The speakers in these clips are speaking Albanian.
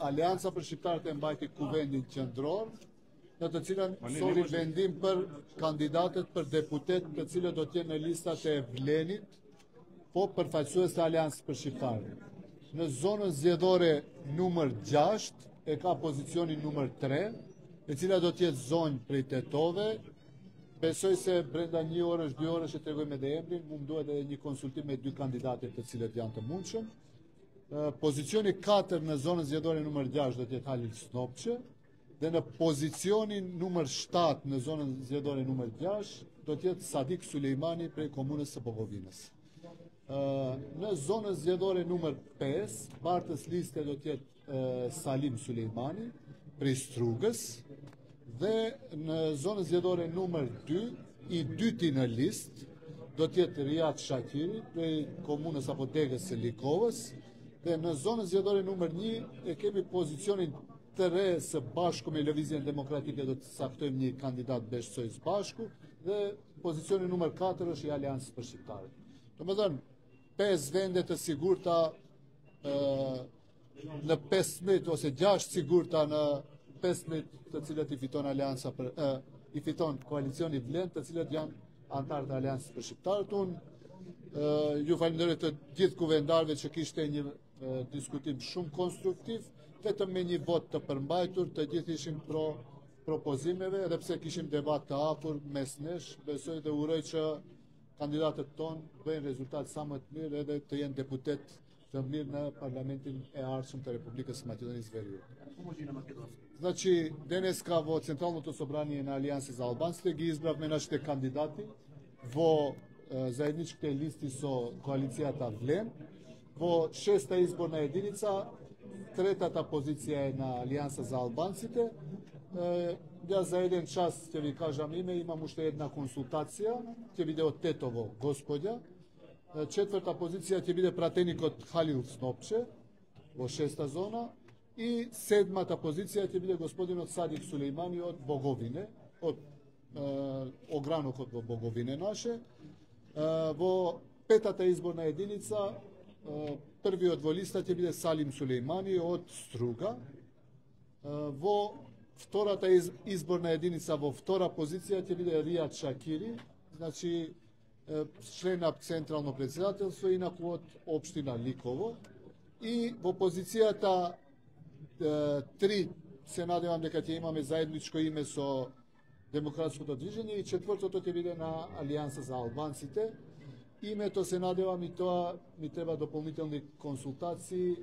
Alianca për Shqiptarët e mbajti kuvendin qendror, në të cilën soli vendim për kandidatët për deputet të cilët do të jenë në listat e Vlenit, po përfaqësues të Aliancës për Shqiptarët. Në zonën zgjedhore numër 6 e ka pozicionin numër 3, e cila do të jetë zonjë prej Tetove. Besoj se brenda 1 orësh, 2 orësh e tregoj me dhe emrin, mu më duhet edhe një konsultim me 2 kandidatët të cilët janë të mundshëm. Pozicioni 4 në zonën zgjedhore numër 6 do të jetë Halil Snopçe, dhe në pozicionin numër 7 në zonën zgjedhore numër 6 do të jetë Sadik Sulejmani prej komunës së Bogovinës. Në zonën zgjedhore numër 5, bartës liste do të jetë Salim Sulejmani prej Strugës, dhe në zonën zgjedhore numër 2, i dyti në list do të jetë Riat Shakiri prej komunës apo degës së Likovës, dhe në zonën zgjedhore numër 1 e kemi pozicionin të re së bashku me Lëvizjen Demokratike, do të saktojmë një kandidat Besoj Bashku, dhe pozicioni numër 4 është i Aliancës për Shqiptarët. Domethënë, 5 vende të sigurta në 15 ose 6 sigurta në 15 të cilët i fiton Alianca i fiton koalicioni Vlen, të cilët janë antarë të Aliancës për Shqiptarët. Unë ju falenderoj të gjithë kuvendarëve që kishte një diskutim shumë konstruktiv, vetëm me një vot të përmbajtur, të gjithë ishim pro propozimeve, edhe pse kishim debat të hapur mes nesh, besoj dhe uroj që kandidatët tonë bëjnë rezultat sa më të mirë edhe të jenë deputet të mirë në Parlamentin e ardhshëm të Republikës së Maqedonisë Veriut. Znači, danes kao centralното собрание на Алијанса за албанците ги избравме нашите кандидати во заедничките листи со коалицијата Влем. Во 6-та изборна единица, 3-та позиција е на Алијанса за албанците. Ја за еден час ќе ви кажам име, имам уште една консултација, ќе биде од Тетово господја. 4-та позиција ќе биде пратеникот Халил Снопче во 6-та зона, и 7-та позиција ќе биде господинот Садик Сулеймани од Боговине, од огранокот во Боговине наше. Во 5-та изборна единица првиот во листа ќе биде Салим Сулеймани од Струга. Во втората изборна единица во втора позиција ќе биде Риат Шакири, значи член на Централно председателство, инаку од општина Ликово. И во позицијата 3 се надевам дека ќе имаме заедничко име со Демократското движење, и 4-тото ќе биде на Алијанса за албанците. Името се надевам и тоа ми треба дополнителни консултации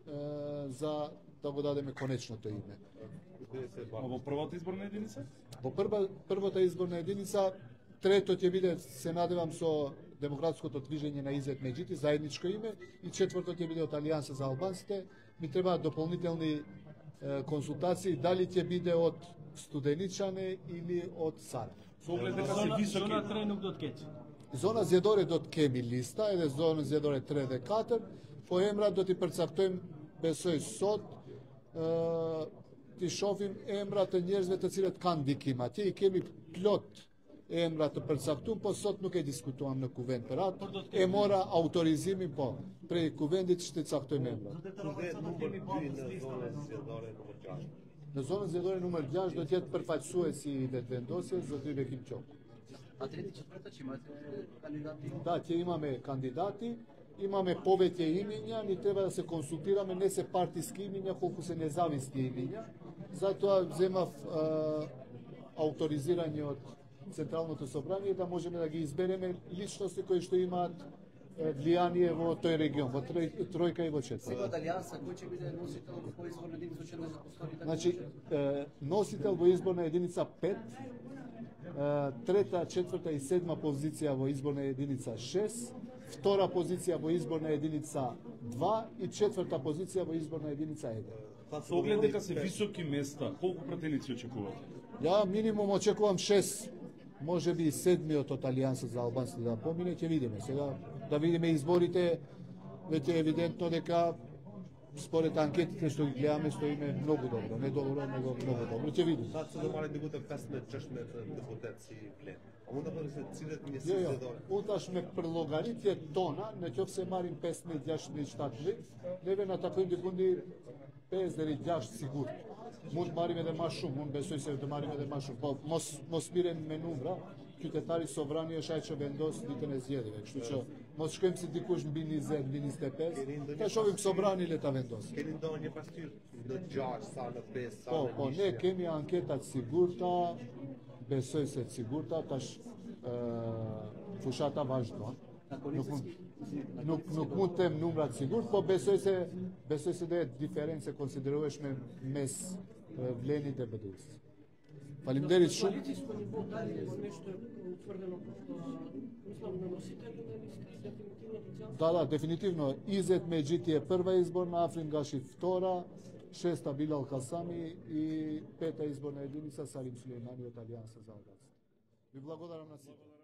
за да го дадеме конечното име. Во првата изборна единица? Во првата изборна единица, трето ќе биде, се надевам, со Демократското движење на Изет Меджити, заедничко име, и 4-то ќе биде од Алијанса за албанците. Ми треба дополнителни консултации, дали ќе биде од Студеничане или од Сарај. Со оглед дека се високи. Зона 3 nuk do të keq. Zona zgjedhore do të kemi lista, edhe zonën zgjedhore 3 dhe 4, po emrat do t'i përcaktojmë, besoj sot, t'i shohim emrat të njerëzve të cilët kanë ndikim. Atje i kemi plot emra të përcaktuar, po sot nuk e diskutuam në kuvend për atë. E mora autorizimin po prej kuvendit që të caktojmë emrat. Në zonën zgjedhore numër 6 do të jetë përfaqësuesi i vetvendosjes Zotri Bekim Qoku. A treти четврта ќе имате кандидати? Да, ќе имаме кандидати, имаме повеќе имиња, ни треба да се консултираме не се партиски имиња, колку се независни имиња. Затоа земав авторизирање од Централното собрание да можеме да ги избереме личности кои што имаат влијание во тој регион, во тројка и во четврта. Сега од Алијанса кој ќе биде носител во изборна единица ќе не запостои така? Значи, носител во изборна единица 5, трета, четврта и седма позиција во изборна единица 6, втора позиција во изборна единица 2 и четврта позиција во изборна единица 1. Со оглед дека се високи места, колку пратеници очекувате? Ја минимум очекувам 6, може би и 7-миот од Алијанса за албанците да помине, ќе видиме. Сега да видиме изборите, веќе е евидентно дека според анкетите што ги гледаме стоиме многу добро, не добро, него многу добро. Ќе видиме. Sa të marrin diku të 15-16 deputet si Vlen. A mund të thonë se cilët njësi Jo, zgjedhore? unë tash me përllogaritjet tona, në qoftë se marrim 15, 16, 17, neve na takojmë dikundi 5 deri 6 sigurt. Mund marrim edhe më shumë, unë besoj se të marrim edhe më shumë. Po mos mirem me numra, qytetari sovrani është ai që vendos ditën e zgjedhjeve. Kështu që mos shkojmë si dikush mbi 20, mbi 25. Ta shohim sovrani le ta vendos. Keni ndonjë pastyr në 6 sa në 5 sa Po, në po, ne kemi anketat sigurta, besoj se të sigurta, tash fushata vazhdon. Nuk mund të them numrat sigurt, po besoj se do jetë diferencë konsiderueshme mes Vlenit e BD-s. Faleminderit shumë. Коалиции smo ниво дали нещо утвърдено мислам на носителя на листи дефинитивно до Da, definitivno, Izet Međit je prva izborna, Afrin Gashi vtora, 6. Bilal Kasami i 5. izborna jedinica Salim Sulejmani od Alijansa za Albaniju. Vi blagodaram na svima.